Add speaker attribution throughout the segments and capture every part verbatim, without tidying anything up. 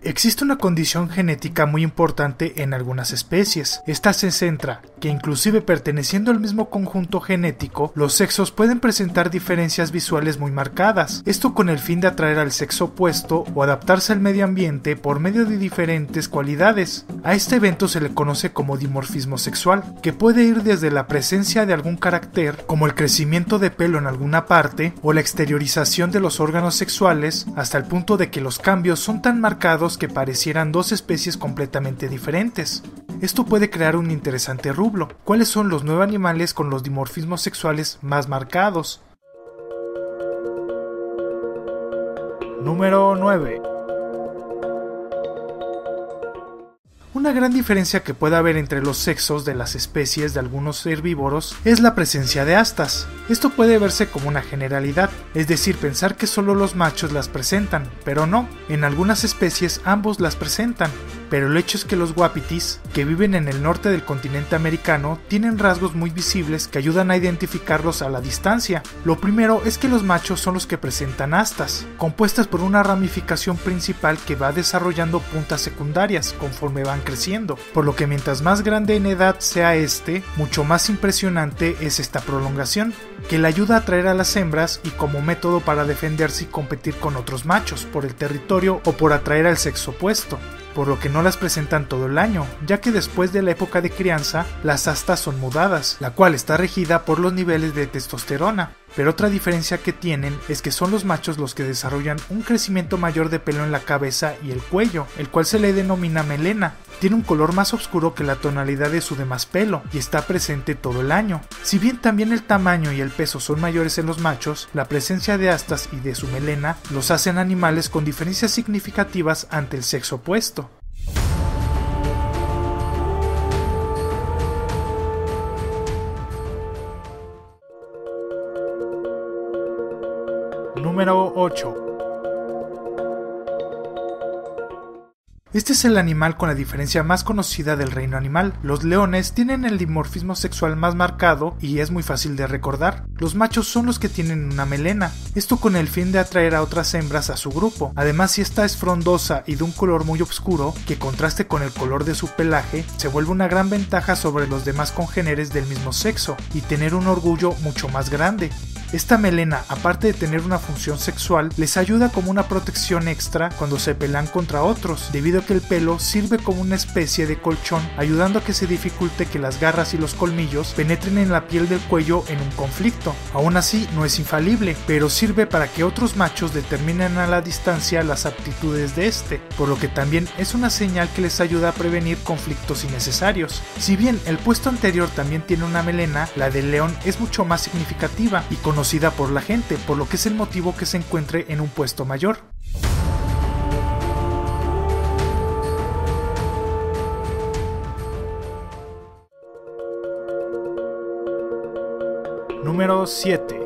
Speaker 1: Existe una condición genética muy importante en algunas especies. Esta se centra que inclusive perteneciendo al mismo conjunto genético, los sexos pueden presentar diferencias visuales muy marcadas. Esto con el fin de atraer al sexo opuesto o adaptarse al medio ambiente por medio de diferentes cualidades. A este evento se le conoce como dimorfismo sexual, que puede ir desde la presencia de algún carácter, como el crecimiento de pelo en alguna parte, o la exteriorización de los órganos sexuales, hasta el punto de que los cambios son tan marcados que parecieran dos especies completamente diferentes. Esto puede crear un interesante rublo. ¿Cuáles son los nueve animales con los dimorfismos sexuales más marcados? Número nueve. Una gran diferencia que puede haber entre los sexos de las especies de algunos herbívoros es la presencia de astas. Esto puede verse como una generalidad, es decir, pensar que solo los machos las presentan, pero no, en algunas especies ambos las presentan. Pero el hecho es que los guapitis, que viven en el norte del continente americano, tienen rasgos muy visibles que ayudan a identificarlos a la distancia. Lo primero es que los machos son los que presentan astas, compuestas por una ramificación principal que va desarrollando puntas secundarias conforme van creciendo, por lo que mientras más grande en edad sea este, mucho más impresionante es esta prolongación, que le ayuda a atraer a las hembras y como método para defenderse y competir con otros machos por el territorio o por atraer al sexo opuesto, por lo que no las presentan todo el año, ya que después de la época de crianza, las astas son mudadas, la cual está regida por los niveles de testosterona. Pero otra diferencia que tienen es que son los machos los que desarrollan un crecimiento mayor de pelo en la cabeza y el cuello, el cual se le denomina melena. Tiene un color más oscuro que la tonalidad de su demás pelo y está presente todo el año. Si bien también el tamaño y el peso son mayores en los machos, la presencia de astas y de su melena los hacen animales con diferencias significativas ante el sexo opuesto. Número ocho. Este es el animal con la diferencia más conocida del reino animal. Los leones tienen el dimorfismo sexual más marcado y es muy fácil de recordar. Los machos son los que tienen una melena, esto con el fin de atraer a otras hembras a su grupo. Además, si esta es frondosa y de un color muy oscuro, que contraste con el color de su pelaje, se vuelve una gran ventaja sobre los demás congéneres del mismo sexo y tener un orgullo mucho más grande. Esta melena, aparte de tener una función sexual, les ayuda como una protección extra cuando se pelean contra otros, debido a que el pelo sirve como una especie de colchón, ayudando a que se dificulte que las garras y los colmillos penetren en la piel del cuello en un conflicto. Aún así, no es infalible, pero sirve para que otros machos determinen a la distancia las aptitudes de este, por lo que también es una señal que les ayuda a prevenir conflictos innecesarios. Si bien el puesto anterior también tiene una melena, la del león es mucho más significativa y conocida por la gente, por lo que es el motivo que se encuentre en un puesto mayor. Número siete.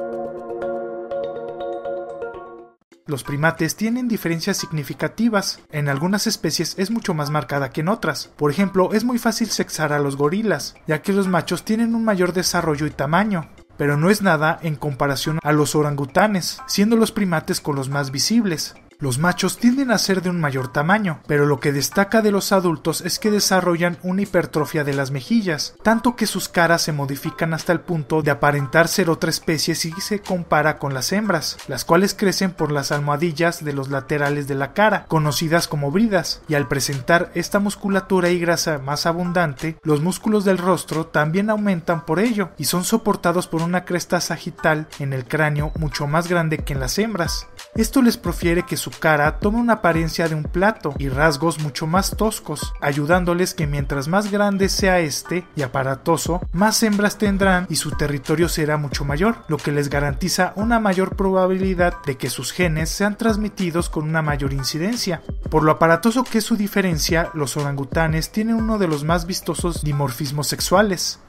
Speaker 1: Los primates tienen diferencias significativas. En algunas especies es mucho más marcada que en otras. Por ejemplo, es muy fácil sexar a los gorilas, ya que los machos tienen un mayor desarrollo y tamaño, pero no es nada en comparación a los orangutanes, siendo los primates con los más visibles. Los machos tienden a ser de un mayor tamaño, pero lo que destaca de los adultos es que desarrollan una hipertrofia de las mejillas, tanto que sus caras se modifican hasta el punto de aparentar ser otra especie si se compara con las hembras, las cuales crecen por las almohadillas de los laterales de la cara, conocidas como bridas, y al presentar esta musculatura y grasa más abundante, los músculos del rostro también aumentan por ello, y son soportados por una cresta sagital en el cráneo mucho más grande que en las hembras. Esto les profiere que su cara tome una apariencia de un plato y rasgos mucho más toscos, ayudándoles que mientras más grande sea este y aparatoso, más hembras tendrán y su territorio será mucho mayor, lo que les garantiza una mayor probabilidad de que sus genes sean transmitidos con una mayor incidencia. Por lo aparatoso que es su diferencia, los orangutanes tienen uno de los más vistosos dimorfismos sexuales.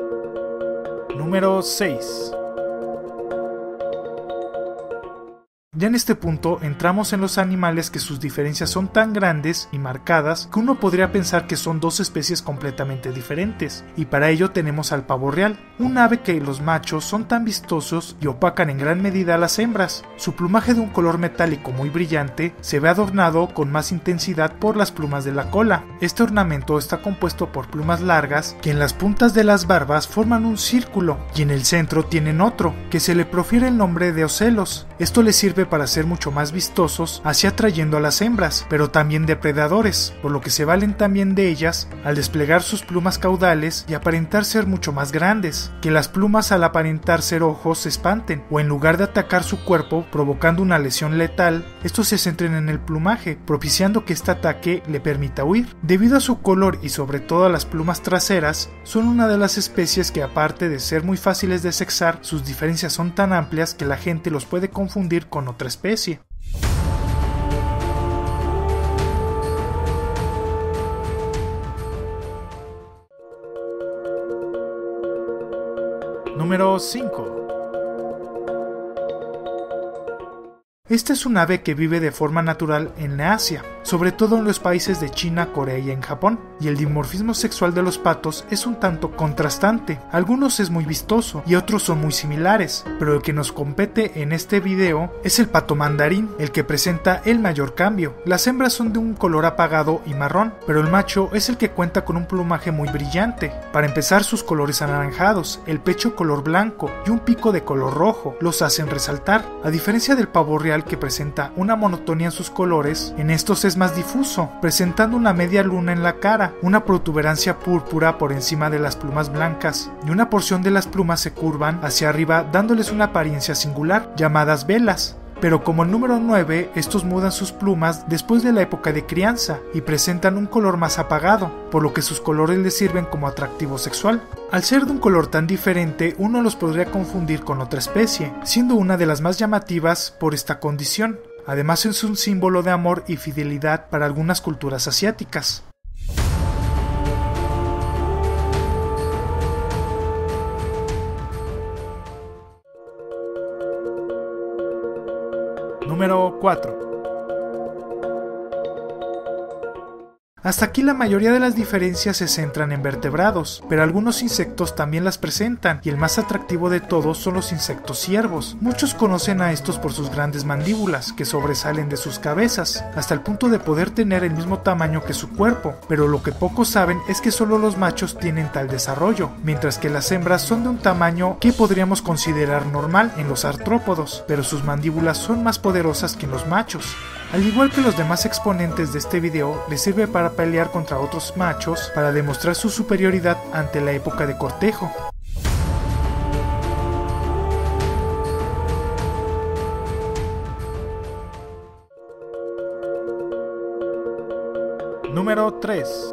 Speaker 1: Número seis. Ya en este punto entramos en los animales que sus diferencias son tan grandes y marcadas que uno podría pensar que son dos especies completamente diferentes, y para ello tenemos al pavo real, un ave que los machos son tan vistosos y opacan en gran medida a las hembras. Su plumaje de un color metálico muy brillante se ve adornado con más intensidad por las plumas de la cola. Este ornamento está compuesto por plumas largas que en las puntas de las barbas forman un círculo y en el centro tienen otro, que se le profiere el nombre de ocelos. Esto les sirve para ser mucho más vistosos, así atrayendo a las hembras, pero también depredadores, por lo que se valen también de ellas al desplegar sus plumas caudales y aparentar ser mucho más grandes, que las plumas al aparentar ser ojos se espanten, o en lugar de atacar su cuerpo provocando una lesión letal, estos se centren en el plumaje, propiciando que este ataque le permita huir. Debido a su color y sobre todo a las plumas traseras, son una de las especies que, aparte de ser muy fáciles de sexar, sus diferencias son tan amplias que la gente los puede confundir con otra especie. Número cinco. Esta es un ave que vive de forma natural en Asia, sobre todo en los países de China, Corea y en Japón, y el dimorfismo sexual de los patos es un tanto contrastante. Algunos es muy vistoso y otros son muy similares, pero el que nos compete en este video es el pato mandarín, el que presenta el mayor cambio. Las hembras son de un color apagado y marrón, pero el macho es el que cuenta con un plumaje muy brillante. Para empezar, sus colores anaranjados, el pecho color blanco y un pico de color rojo los hacen resaltar. A diferencia del pavo real, que presenta una monotonía en sus colores, en estos es más difuso, presentando una media luna en la cara, una protuberancia púrpura por encima de las plumas blancas, y una porción de las plumas se curvan hacia arriba dándoles una apariencia singular, llamadas velas. Pero como el número nueve, estos mudan sus plumas después de la época de crianza y presentan un color más apagado, por lo que sus colores les sirven como atractivo sexual. Al ser de un color tan diferente, uno los podría confundir con otra especie, siendo una de las más llamativas por esta condición. Además es un símbolo de amor y fidelidad para algunas culturas asiáticas. Número cuatro. Hasta aquí la mayoría de las diferencias se centran en vertebrados, pero algunos insectos también las presentan, y el más atractivo de todos son los insectos ciervos. Muchos conocen a estos por sus grandes mandíbulas, que sobresalen de sus cabezas, hasta el punto de poder tener el mismo tamaño que su cuerpo, pero lo que pocos saben es que solo los machos tienen tal desarrollo, mientras que las hembras son de un tamaño que podríamos considerar normal en los artrópodos, pero sus mandíbulas son más poderosas que en los machos. Al igual que los demás exponentes de este video, les sirve para pelear contra otros machos para demostrar su superioridad ante la época de cortejo. Número tres.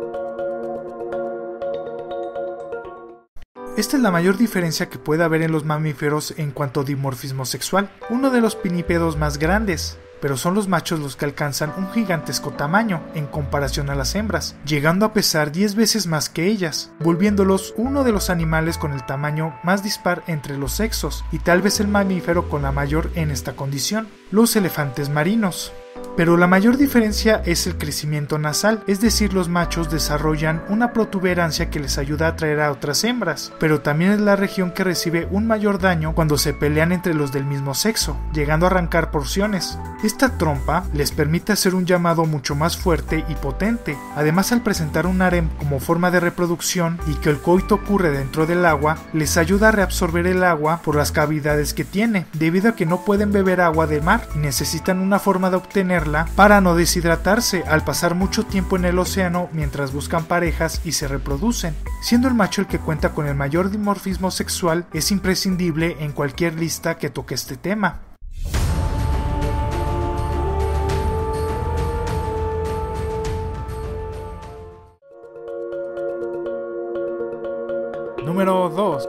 Speaker 1: Esta es la mayor diferencia que puede haber en los mamíferos en cuanto a dimorfismo sexual, uno de los pinípedos más grandes, pero son los machos los que alcanzan un gigantesco tamaño en comparación a las hembras, llegando a pesar diez veces más que ellas, volviéndolos uno de los animales con el tamaño más dispar entre los sexos, y tal vez el mamífero con la mayor en esta condición, los elefantes marinos. Pero la mayor diferencia es el crecimiento nasal, es decir, los machos desarrollan una protuberancia que les ayuda a atraer a otras hembras, pero también es la región que recibe un mayor daño cuando se pelean entre los del mismo sexo, llegando a arrancar porciones. Esta trompa les permite hacer un llamado mucho más fuerte y potente. Además, al presentar un harem como forma de reproducción y que el coito ocurre dentro del agua, les ayuda a reabsorber el agua por las cavidades que tiene, debido a que no pueden beber agua de mar y necesitan una forma de obtenerla para no deshidratarse al pasar mucho tiempo en el océano mientras buscan parejas y se reproducen. Siendo el macho el que cuenta con el mayor dimorfismo sexual, es imprescindible en cualquier lista que toque este tema. Número dos.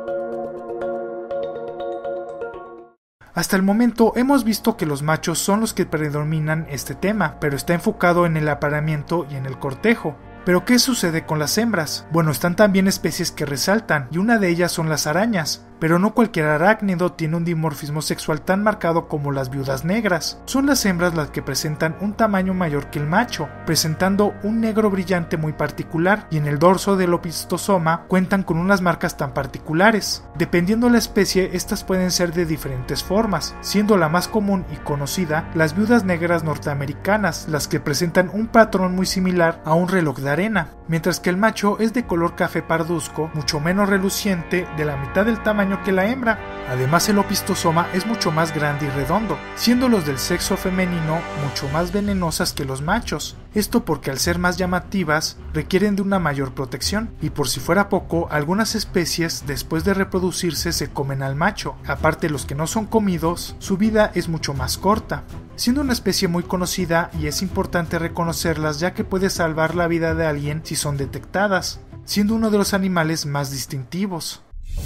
Speaker 1: Hasta el momento hemos visto que los machos son los que predominan este tema, pero está enfocado en el apareamiento y en el cortejo. ¿Pero qué sucede con las hembras? Bueno, están también especies que resaltan, y una de ellas son las arañas, Pero no cualquier arácnido tiene un dimorfismo sexual tan marcado como las viudas negras. Son las hembras las que presentan un tamaño mayor que el macho, presentando un negro brillante muy particular, y en el dorso del opistosoma cuentan con unas marcas tan particulares. Dependiendo la especie, estas pueden ser de diferentes formas, siendo la más común y conocida las viudas negras norteamericanas, las que presentan un patrón muy similar a un reloj de arena, mientras que el macho es de color café parduzco, mucho menos reluciente, de la mitad del tamaño que la hembra. Además, el opistosoma es mucho más grande y redondo, siendo los del sexo femenino mucho más venenosas que los machos. Esto porque al ser más llamativas requieren de una mayor protección, y por si fuera poco, algunas especies después de reproducirse se comen al macho. Aparte, los que no son comidos, su vida es mucho más corta, siendo una especie muy conocida, y es importante reconocerlas ya que puede salvar la vida de alguien si son detectadas, siendo uno de los animales más distintivos.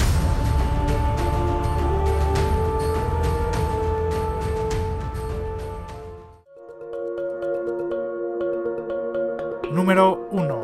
Speaker 1: Número uno.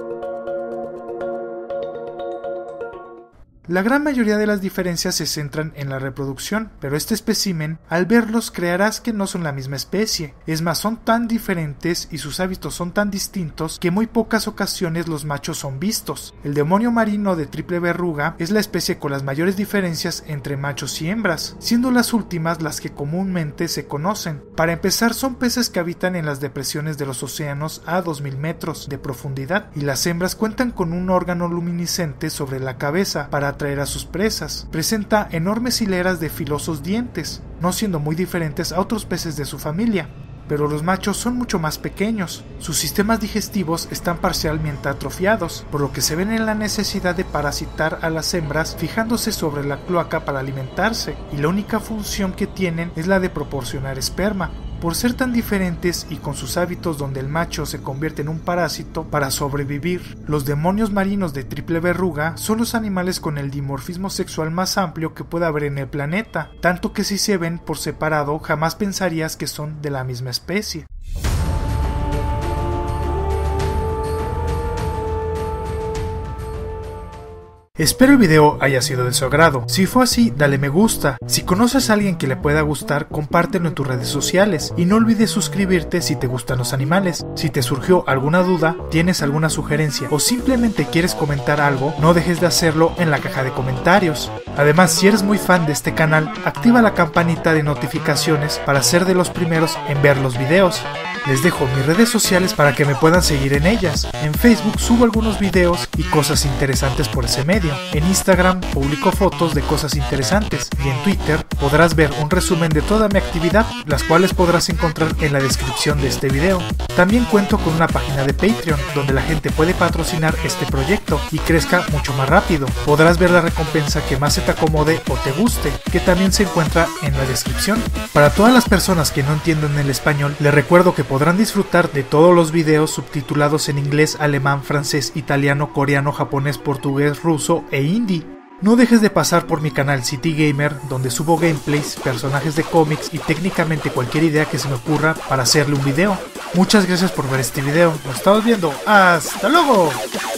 Speaker 1: La gran mayoría de las diferencias se centran en la reproducción, pero este espécimen, al verlos creerás que no son la misma especie. Es más, son tan diferentes y sus hábitos son tan distintos que en muy pocas ocasiones los machos son vistos. El demonio marino de triple verruga es la especie con las mayores diferencias entre machos y hembras, siendo las últimas las que comúnmente se conocen. Para empezar, son peces que habitan en las depresiones de los océanos a dos mil metros de profundidad, y las hembras cuentan con un órgano luminiscente sobre la cabeza para atraer a sus presas. Presenta enormes hileras de filosos dientes, no siendo muy diferentes a otros peces de su familia. Pero los machos son mucho más pequeños. Sus sistemas digestivos están parcialmente atrofiados, por lo que se ven en la necesidad de parasitar a las hembras fijándose sobre la cloaca para alimentarse, y la única función que tienen es la de proporcionar esperma. Por ser tan diferentes y con sus hábitos donde el macho se convierte en un parásito para sobrevivir, los demonios marinos de triple verruga son los animales con el dimorfismo sexual más amplio que puede haber en el planeta, tanto que si se ven por separado jamás pensarías que son de la misma especie. Espero el video haya sido de su agrado. Si fue así, dale me gusta. Si conoces a alguien que le pueda gustar, compártelo en tus redes sociales. Y no olvides suscribirte si te gustan los animales. Si te surgió alguna duda, tienes alguna sugerencia o simplemente quieres comentar algo, no dejes de hacerlo en la caja de comentarios. Además, si eres muy fan de este canal, activa la campanita de notificaciones para ser de los primeros en ver los videos. Les dejo mis redes sociales para que me puedan seguir en ellas. En Facebook subo algunos videos y cosas interesantes por ese medio. En Instagram publico fotos de cosas interesantes. Y en Twitter podrás ver un resumen de toda mi actividad, las cuales podrás encontrar en la descripción de este video. También cuento con una página de Patreon, donde la gente puede patrocinar este proyecto y crezca mucho más rápido. Podrás ver la recompensa que más se te acomode o te guste, que también se encuentra en la descripción. Para todas las personas que no entienden el español, les recuerdo que podrán disfrutar de todos los videos subtitulados en inglés, alemán, francés, italiano, coreano, japonés, portugués, ruso e hindi. No dejes de pasar por mi canal City Gamer, donde subo gameplays, personajes de cómics y técnicamente cualquier idea que se me ocurra para hacerle un video. Muchas gracias por ver este video, nos estamos viendo, ¡hasta luego!